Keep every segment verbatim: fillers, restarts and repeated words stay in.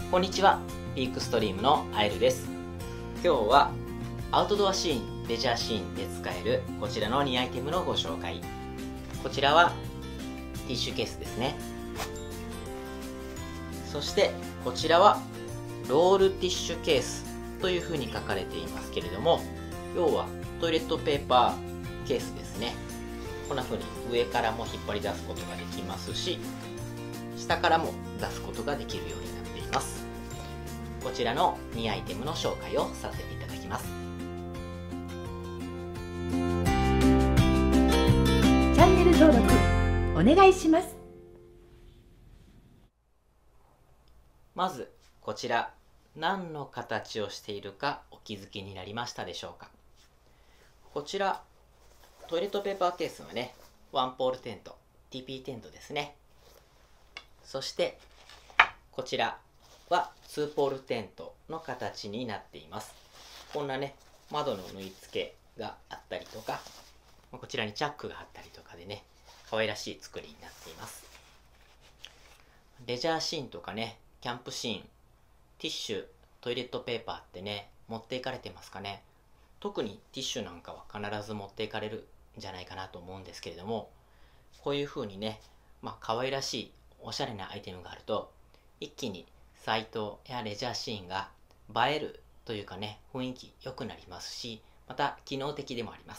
こんにちは、ピークストリームのあえるです。今日はアウトドアシーン、レジャーシーンで使えるこちらのにアイテムのご紹介。こちらはティッシュケースですね。そしてこちらはロールティッシュケースというふうに書かれていますけれども、要はトイレットペーパーケースですね。こんな風に上からも引っ張り出すことができますし、下からも出すことができるようになっています。こちらのにアイテムの紹介をさせていただきます。 チャンネル登録お願いします。 まずこちら、何の形をしているかお気づきになりましたでしょうか。こちらトイレットペーパーケースはね、ワンポールテント ティーピー テントですね。そしてこちらはツーポールテントの形になっています。こんなね、窓の縫い付けがあったりとか、こちらにチャックがあったりとかでね、可愛らしい作りになっています。レジャーシーンとかね、キャンプシーン、ティッシュ、トイレットペーパーってね、持っていかれてますかね。特にティッシュなんかは必ず持っていかれるんじゃないかなと思うんですけれども、こういう風にね、まあ可愛らしいおしゃれなアイテムがあると、一気にサイトやレジャーシーンが映えるというかね、雰囲気良くなりますし、また機能的でもあります。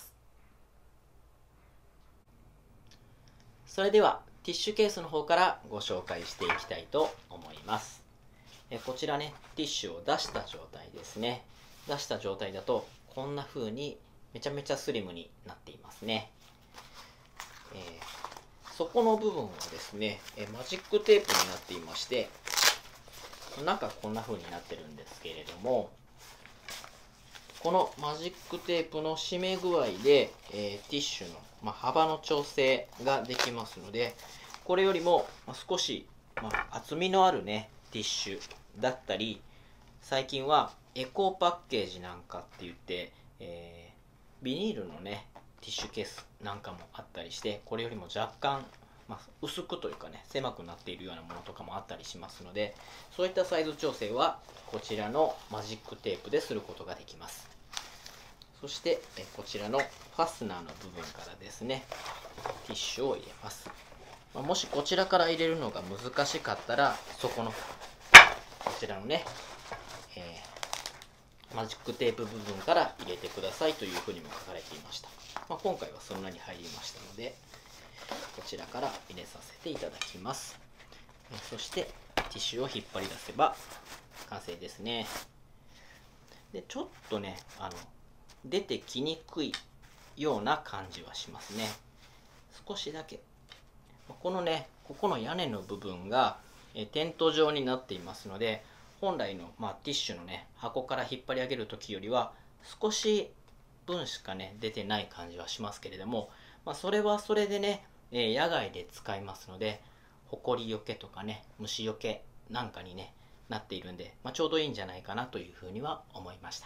それではティッシュケースの方からご紹介していきたいと思います。えこちらね、ティッシュを出した状態ですね。出した状態だとこんな風にめちゃめちゃスリムになっていますね。えー、底の部分はですね、えマジックテープになっていまして、中こんな風になってるんですけれども、このマジックテープの締め具合で、えー、ティッシュの、まあ、幅の調整ができますので、これよりも少し、まあ、厚みのあるねティッシュだったり、最近はエコーパッケージなんかって言って、えー、ビニールのねティッシュケースなんかもあったりして、これよりも若干、まあ、薄くというかね、狭くなっているようなものとかもあったりしますので、そういったサイズ調整はこちらのマジックテープですることができます。そしてえこちらのファスナーの部分からですね、ティッシュを入れます。まあ、もしこちらから入れるのが難しかったら、そこのこちらのね、えー、マジックテープ部分から入れてくださいというふうにも書かれていました。まあ、今回はそんなに入りましたので、こちらから入れさせていただきます。そしてティッシュを引っ張り出せば完成ですね。でちょっとね、あの出てきにくいような感じはしますね。少しだけこのね、ここの屋根の部分がえテント状になっていますので、本来の、まあ、ティッシュのね箱から引っ張り上げる時よりは少し分しかね出てない感じはしますけれども、まあ、それはそれでね、え野外で使いますので、ほこりよけとかね、虫よけなんかに、ね、なっているんで、まあ、ちょうどいいんじゃないかなというふうには思いました。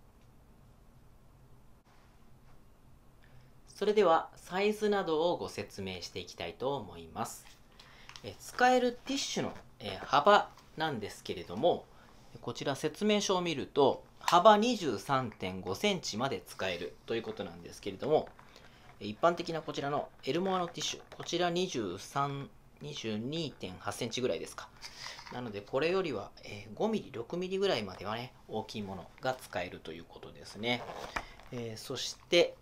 それではサイズなどをご説明していきたいと思います。え使えるティッシュの、え幅なんですけれども、こちら説明書を見ると幅 にじゅうさんてんごセンチまで使えるということなんですけれども、一般的なこちらのエルモアのティッシュ、こちらにじゅうさん、にじゅうにてんはちセンチぐらいですか。なのでこれよりはごミリ、ろくミリぐらいまではね、大きいものが使えるということですね。えー、そして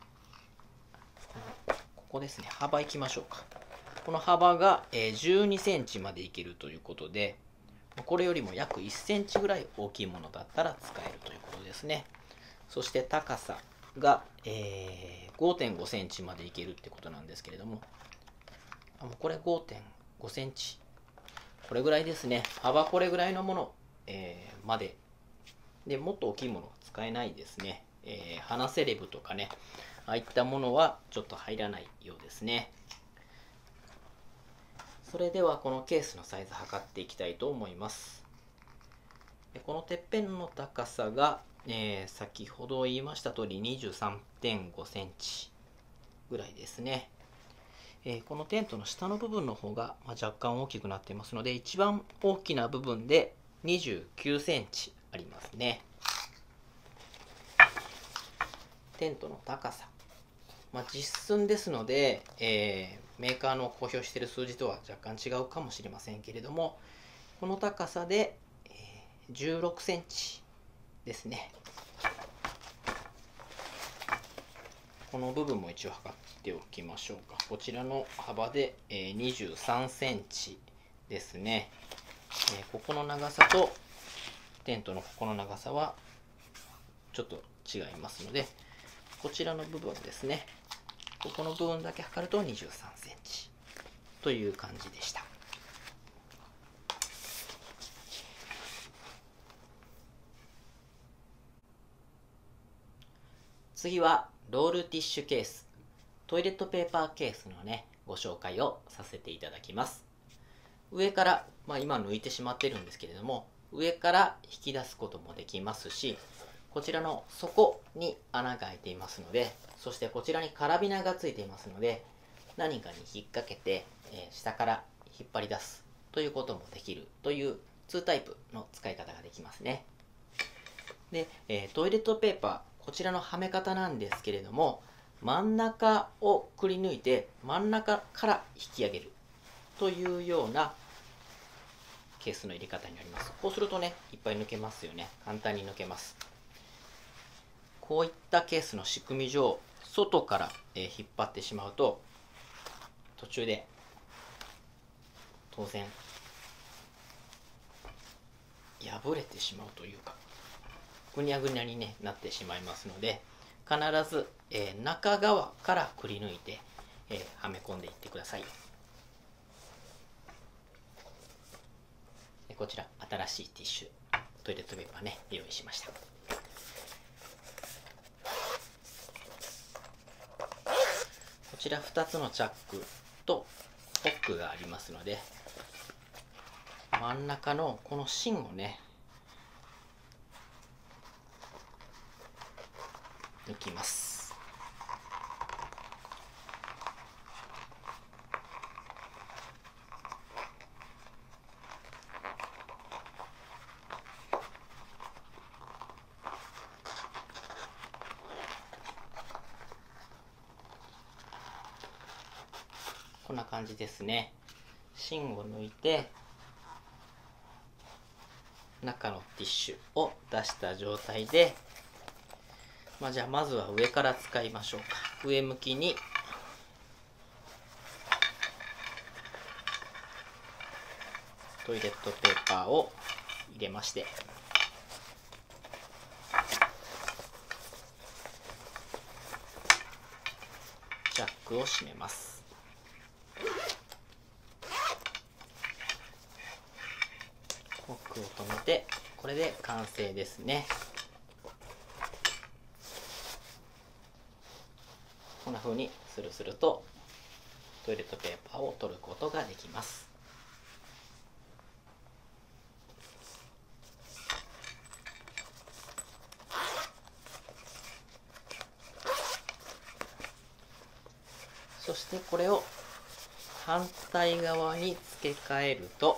ここですね、幅いきましょうか。この幅がじゅうにセンチまでいけるということで、これよりも約いっセンチぐらい大きいものだったら使えるということですね。そして高さが、えー、ごてんごセンチまでいけるってことなんですけれども、あもうこれ ごてんごセンチ、これぐらいですね。幅これぐらいのもの、えー、までで、もっと大きいものは使えないですね。えー、鼻セレブとかね、ああいったものはちょっと入らないようですね。それではこのケースのサイズ測っていきたいと思います。このてっぺんの高さが、えー、先ほど言いました通り にじゅうさんてんごセンチぐらいですね。えー、このテントの下の部分の方が、まあ、若干大きくなっていますので、一番大きな部分でにじゅうきゅうセンチありますね。テントの高さ。まあ、実寸ですので、えー、メーカーの公表している数字とは若干違うかもしれませんけれども、この高さで、えー、じゅうろくセンチですね。この部分も一応測っておきましょうか。こちらの幅で、えー、にじゅうさんセンチですね。えー、ここの長さとテントのここの長さはちょっと違いますので、こちらの部分ですね。ここの部分だけ測るとにじゅうさんセンチという感じでした。次はロールティッシュケース、トイレットペーパーケースのね、ご紹介をさせていただきます。上から、まあ、今抜いてしまってるんですけれども、上から引き出すこともできますし、こちらの底に穴が開いていますので、そしてこちらにカラビナがついていますので、何かに引っ掛けて、えー、下から引っ張り出すということもできるというにタイプの使い方ができますね。で、えー、トイレットペーパー、こちらのはめ方なんですけれども、真ん中をくり抜いて真ん中から引き上げるというようなケースの入れ方になります。こうするとね、いっぱい抜けますよね。簡単に抜けます。こういったケースの仕組み上、外から、えー、引っ張ってしまうと、途中で当然破れてしまうというか、ぐにゃぐにゃに、ね、なってしまいますので、必ず、えー、中側からくり抜いて、えー、はめ込んでいってください。こちら新しいティッシュ、トイレットペーパーね、用意しました。こちらふたつのチャックとホックがありますので、真ん中のこの芯をね、抜きます。こんな感じですね。芯を抜いて中のティッシュを出した状態で、まあ、じゃあまずは上から使いましょうか。上向きにトイレットペーパーを入れまして、チャックを閉めます。ホックを止めて、これで完成ですね。こんな風にスルスルとトイレットペーパーを取ることができます。そしてこれを反対側に付け替えると、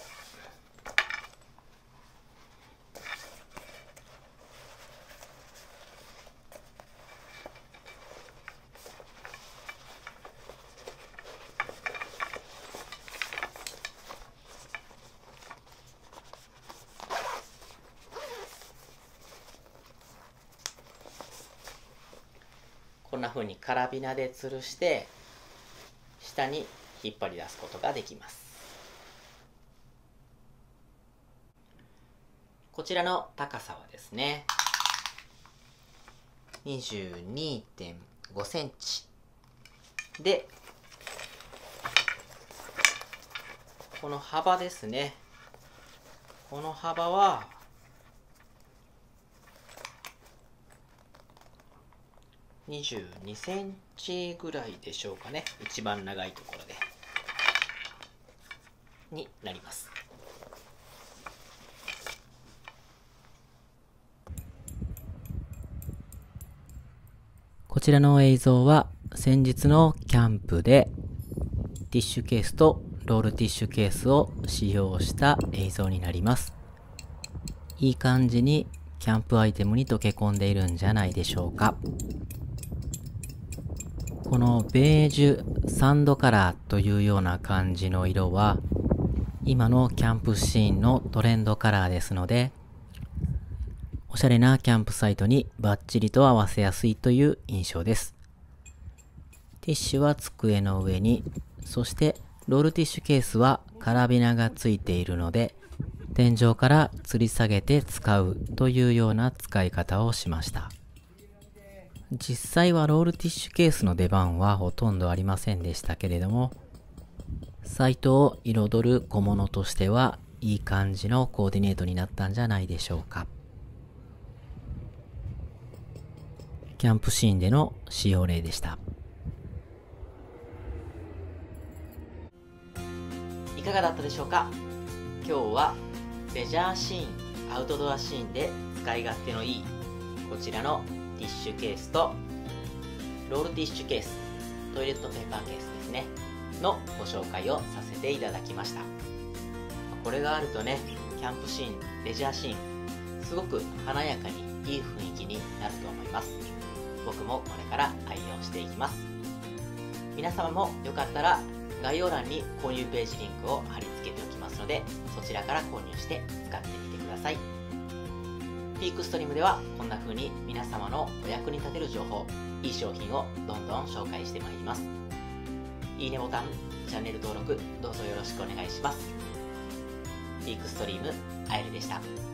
こんな風にカラビナで吊るして下に引っ張り出すことができます。こちらの高さはですね、にじゅうにてんごセンチで、この幅ですね、この幅はにじゅうにセンチぐらいでしょうかね。一番長いところでになります。こちらの映像は先日のキャンプでティッシュケースとロールティッシュケースを使用した映像になります。 いい感じにキャンプアイテムに溶け込んでいるんじゃないでしょうか。このベージュサンドカラーというような感じの色は今のキャンプシーンのトレンドカラーですので、おしゃれなキャンプサイトにバッチリと合わせやすいという印象です。ティッシュは机の上に、そしてロールティッシュケースはカラビナがついているので、天井から吊り下げて使うというような使い方をしました。実際はロールティッシュケースの出番はほとんどありませんでしたけれども、サイトを彩る小物としてはいい感じのコーディネートになったんじゃないでしょうか。キャンプシーンでの使用例でした。いかがだったでしょうか。今日はレジャーシーン、アウトドアシーンで使い勝手のいいこちらのティッシュケースとロールティッシュケース、トイレットペーパーケースですねのご紹介をさせていただきました。これがあるとね、キャンプシーン、レジャーシーン、すごく華やかにいい雰囲気になると思います。僕もこれから愛用していきます。皆様もよかったら概要欄に購入ページリンクを貼り付けておきますので、そちらから購入して使ってみてください。ピークストリームではこんな風に皆様のお役に立てる情報、いい商品をどんどん紹介してまいります。いいねボタン、チャンネル登録どうぞよろしくお願いします。ピークストリームあゆりでした。